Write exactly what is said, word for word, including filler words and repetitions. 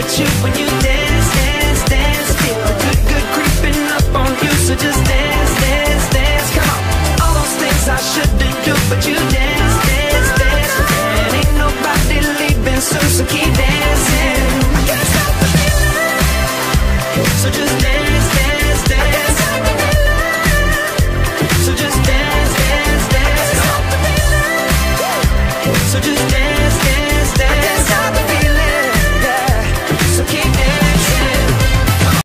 at you when you dance, dance, dance. Feel the good, good creeping up on you, so just dance, dance, dance. Come on, all those things I shouldn't do, but you dance, dance, dance. And ain't nobody leaving soon, so keep